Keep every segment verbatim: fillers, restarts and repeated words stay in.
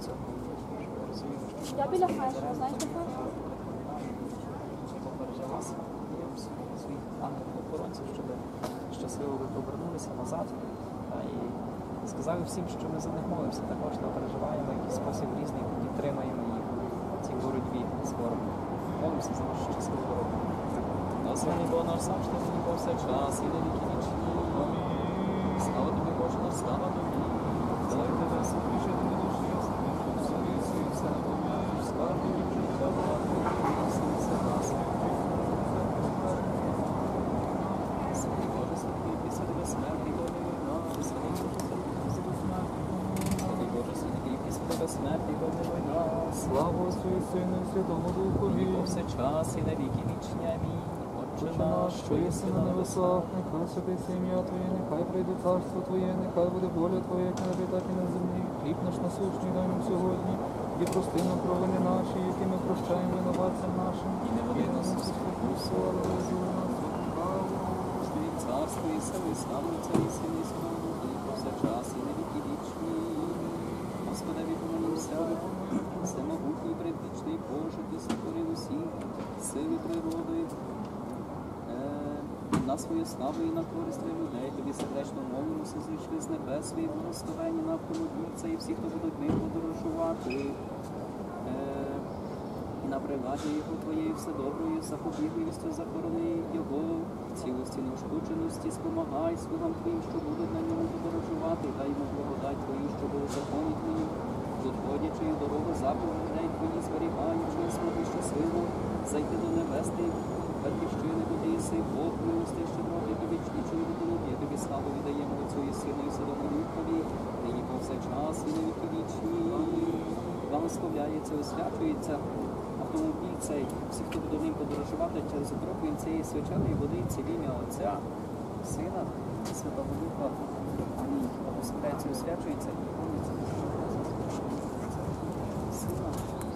цього розуміємо, що Я біля Фешера, знаєте, Фешер? попереджала своїх ангелів-охоронців, щоб щасливо повернулися назад. І сказали всім, що ми за них молимося, також не переживаємо, в якийсь спосіб різний, підтримаємо їх в цій боротьбі з ворогом. Молимося за нашу щасливу дорогу. Благословений Бог наш сам, що нині повсякчас і на віки вічні. Слава тобі, Боже наш, слава тобі. Слава тебе, супричити до душі, слава тобі, все на пом'яну, слава тобі, життя, все нас. Святий Боже, святий, після тебе смерті, Боже, святий Боже, святий, після тебе смерті, Боже, слава Отцю і Сину і Святому Духові, повсякчас і на віки вічні. Амінь. Отче наш, що єси на небесах, нехай святиться ім'я Твоє, нехай прийде царство Твоє, нехай буде воля Твоя, як на небі, так і на землі. Хліб наш насущний дай нам сьогодні, і прости нам провини наші, які ми прощаємо винуватцям нашим, і не веди нас у спокусу, але визволи нас від лукавого. Царство і сили, і слава Отця і Сина і Святого Духа, і повсякчас і на віки вічні. Господи, помолимся, всемогутній, предвічний Боже, Ти сотворив усі сили природи, на свою славу і на користь для людей. Тобі сердечно молимося, зійшли з небес свої благословені на автомобільця і всі, хто будуть ним подорожувати. І на приладі його Твоєю вседоброю, запобігливістю захорони його в цілості неушкодженості, спомагай слугам Твоїм, що будуть на ньому подорожувати, дай йому благодать Твою, що буде закони Твої, доходячи і дорогу заповідей Твої, зберігаючи, змоги щасливо зайти до небесних батьківщини, куди єси, Бог милостив, щедротий тобі, і чую дитину, я тобі славу віддаємо Отцю і Сину і Святому Духові, нині повсякчас і на віки вічні. Благословляється, освячується автомобіль цей, всі, хто буде ним подорожувати через окроплення цієї свяченої води, це в ім'я Отця, Сина і Святого Духа. Амінь. Благословляється, освячується і виконується. Сина.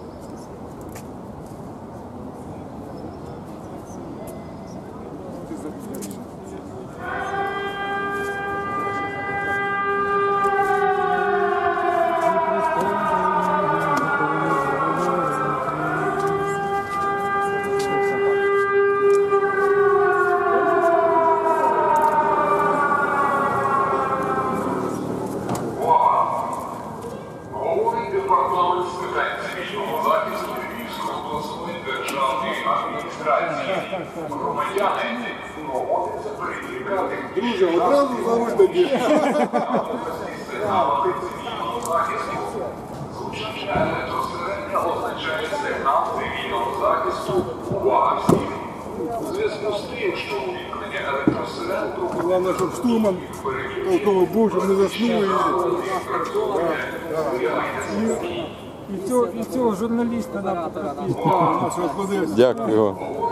Друже, одразу за вигляді. Електросирена означає сигнал цивільного захисту. Увага всіх! У зв'язку з тим, що увімкнення електросирен трохи... Головне, щоб штурман толково був, щоб не заснув. І цього, і цього журналіста нам потрапити. Дякую.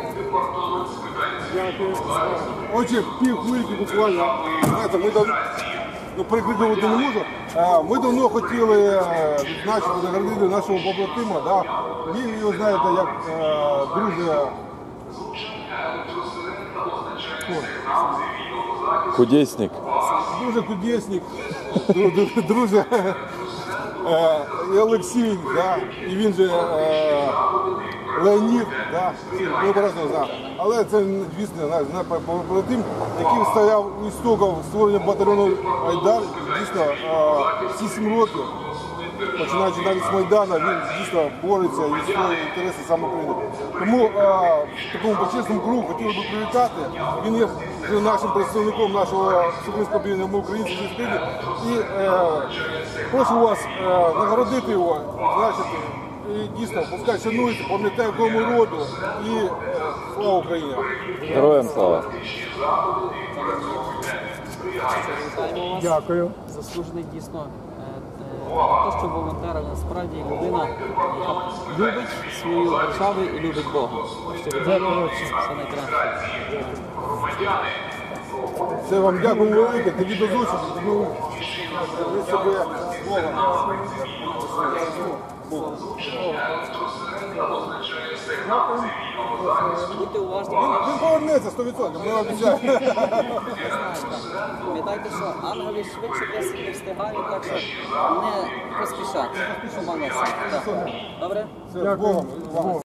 Отже, пів хвильки буквально. Знаєте, ми давно, ну, прикрикувати не можу. Ми давно хотіли відзначити, наградити нашого побратима. Да? Ви його знаєте, як друже. Кудесник. Дуже кудесник, друже і Олексій, да? І він же Леонід, да? Ми образно знаємо. Але це, звісно, побратим, який стояв у істоків створення батальйону Айдар, дійсно, всі сім років, починаючи навіть з Майдану, він дійсно бореться і свої інтереси саме України. Тому в такому почесному кругу хотіли би привітати. Він є нашим представником нашого Всеукраїнського об'єднання «Ми українці зі Сходу». І е, прошу вас е, нагородити його, значить, і дійсно, пускай шанується, пам'ятає кому роду і е, слава Україні! Героям слава! Дякую. Заслужений дійсно те, що волонтер насправді людина, яка любить свою державу і любить Бога. Дякую, все найкраще. Це вам дякую велике, тоді до зустрічі. Ну, ви себе Бога. Будьте уважні. Він, він повернеться сто відсотків, ми обіцяємо. Пам'ятайте, що ангели швидше десь не встигають, так що не поспішати. Помалися. Так. Добре? Все, з Богом. З Богом.